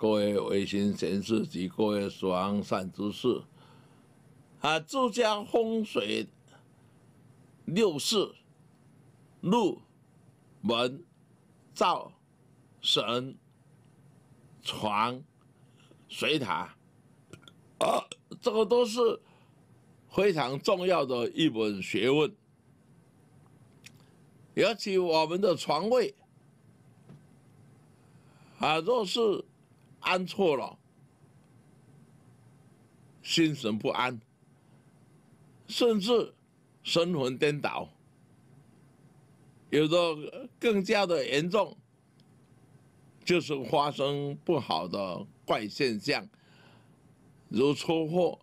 各位维新贤士及各位所昂善知识，住家风水六事：入、门、灶、神、床、水塔，这个都是非常重要的一门学问。尤其我们的床位，若是安错了，心神不安，甚至神魂颠倒，有的更加的严重，就是发生不好的怪现象，如车祸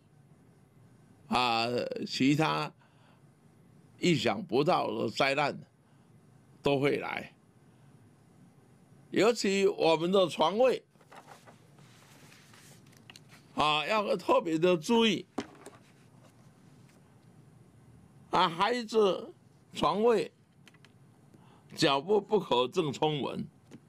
其他意想不到的灾难都会来。尤其我们的床位要特别的注意孩子床位脚部不可正冲门，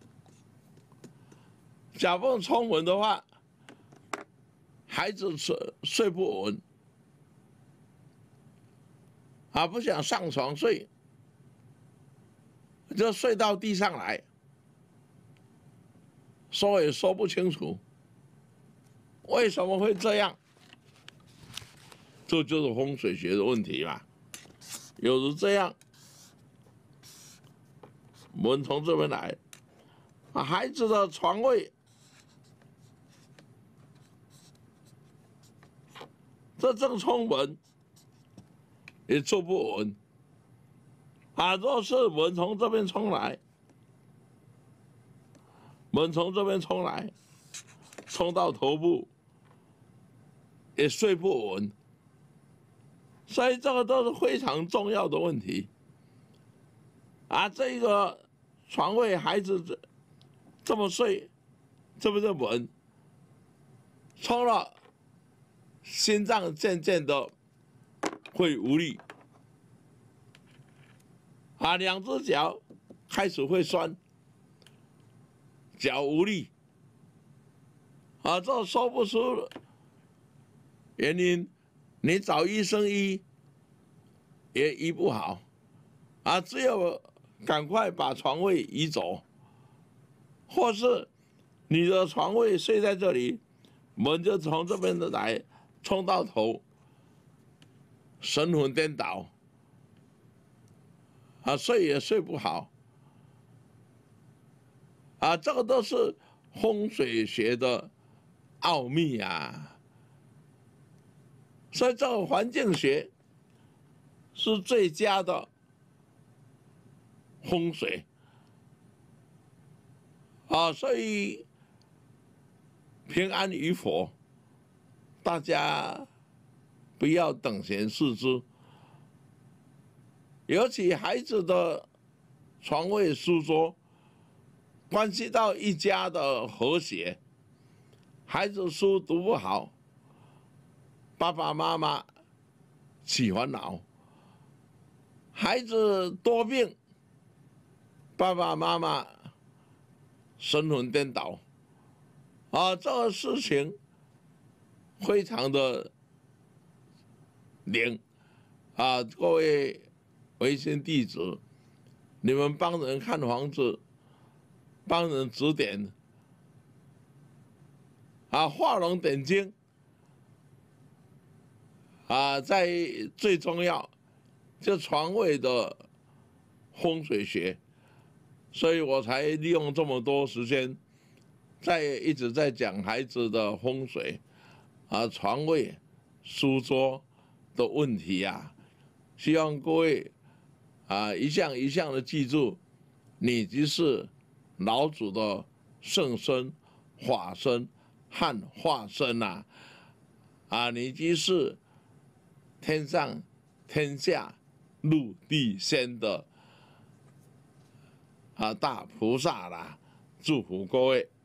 脚部冲门的话，孩子睡不稳不想上床睡，就睡到地上来，说也说不清楚为什么会这样，这就是风水学的问题嘛。有的这样，门从这边来，孩子的床位这正冲门也坐不稳若是门从这边冲来，门从这边冲来，冲到头部也睡不稳，所以这个都是非常重要的问题这个床位孩子这么睡，这不是稳，冲了，心脏渐渐的会无力两只脚开始会酸，脚无力这说不出原因，你找医生医也医不好只有赶快把床位移走，或是你的床位睡在这里，门就从这边的来冲到头，神魂颠倒睡也睡不好这个都是风水学的奥秘所以这个环境学是最佳的风水所以平安与否，大家不要等闲视之。尤其孩子的床位书桌，关系到一家的和谐。孩子书读不好，爸爸妈妈起烦恼；孩子多病，爸爸妈妈神魂颠倒这个事情非常的灵各位维新弟子，你们帮人看房子，帮人指点画龙点睛在最重要就床位的风水学，所以我才利用这么多时间一直在讲孩子的风水床位书桌的问题希望各位一项一项的记住，你即是老祖的圣身、法身和化身你即是天上天下陆地仙的大菩萨啦，祝福各位。